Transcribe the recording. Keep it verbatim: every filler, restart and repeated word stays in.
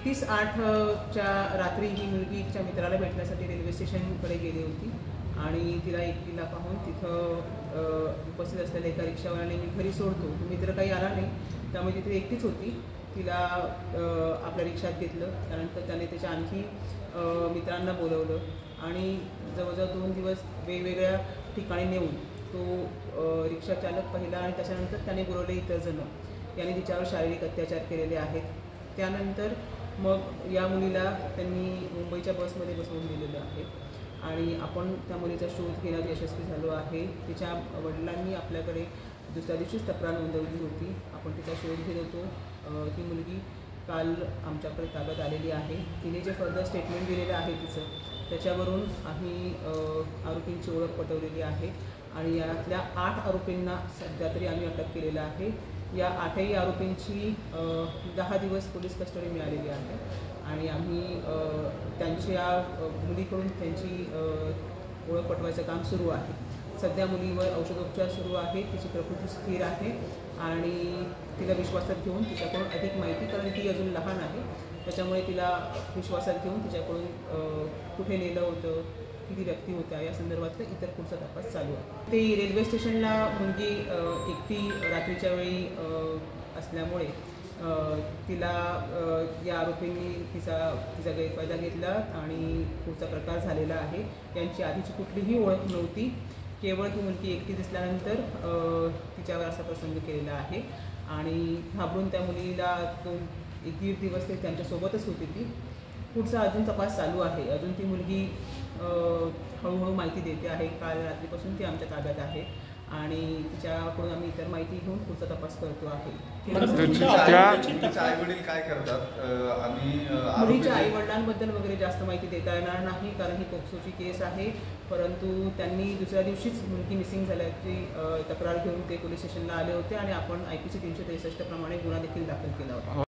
एकतीस आठच्या रात्री ही मुलगी तिच्या मित्राला भेटण्यासाठी रेल्वे स्टेशनकडे गेली होती आणि तिला एकटीला पाहून तिथं उपस्थित असलेल्या एका रिक्षावाल्याने मी घरी सोडतो, मित्र काही आला नाही, त्यामुळे तिथे एकटीच होती. तिला आपल्या रिक्षात घेतलं. त्यानंतर त्याने त्याच्या आणखी मित्रांना बोलवलं आणि जवळजवळ दोन दिवस वेगवेगळ्या ठिकाणी नेऊन तो रिक्षा चालक पहिला आणि त्याच्यानंतर त्याने बोलवले इतर जण यांनी तिच्यावर शारीरिक अत्याचार केलेले आहेत. त्यानंतर मग या मुलीला त्यांनी मुंबईच्या बसमध्ये बसवून दिलेलं आहे आणि आपण त्या मुलीचा शोध घेण्यात यशस्वी झालो आहे. तिच्या वडिलांनी आपल्याकडे दुसऱ्या दिवशीच तक्रार नोंदवली होती. आपण तिचा शोध घेत होतो. ही मुलगी काल आमच्याकडे ताब्यात आलेली आहे. तिने जे फर्दर स्टेटमेंट दिलेलं आहे तिचं, त्याच्यावरून आम्ही आरोपींची ओळख पटवलेली आहे आणि यातल्या आठ आरोपींना सध्या तरी आम्ही अटक केलेलं आहे. या आठही आरोपींची दहा दिवस पोलीस कस्टडी मिळालेली आहे आणि आम्ही त्यांच्या मुलीकडून त्यांची ओळख पटवायचं काम सुरू आहे. सध्या मुलीवर औषधोपचार सुरू आहे. तिची प्रकृती स्थिर आहे आणि तिला विश्वासात घेऊन तिच्याकडून अधिक माहिती, कारण ती अजून लहान आहे, त्याच्यामुळे तिला विश्वासात घेऊन तिच्याकडून कुठे नेलं होतं, किती व्यक्ती होत्या, या संदर्भातलं इतर पुढचा तपास चालू आहे. ते रेल्वे स्टेशनला मुलगी एकटी रात्रीच्या वेळी असल्यामुळे तिला या आरोपींनी तिचा तिचा गैरफायदा घेतला आणि पुढचा प्रकार झालेला आहे. यांची आधीची कुठलीही ओळख नव्हती. केवळ ती मुलगी एकटी दिसल्यानंतर तिच्यावर असा प्रसंग केलेला आहे आणि घाबरून त्या मुलीला दोन एक दीड दिवस ते त्यांच्यासोबतच होती. ती पुढचा अजून तपास चालू आहे. अजून ती मुलगी हळूहळू माहिती देते आहे. काल रात्रीपासून ती आमच्या ताब्यात आहे आणि तिच्याकडून आम्ही इतर माहिती घेऊन पुढचा तपास करतो आहे. आईवडील काय करतात? आम्ही मुलीच्या आई वडिलांबद्दल वगैरे जास्त माहिती देता येणार नाही, कारण ही पोक्सोची केस आहे. परंतु त्यांनी दुसऱ्या दिवशीच मुलगी मिसिंग झाल्याची तक्रार घेऊन ते पोलीस स्टेशनला आले होते आणि आपण आय पी सी तीनशे त्रेसष्ट प्रमाणे गुन्हा देखील दाखल केला होता.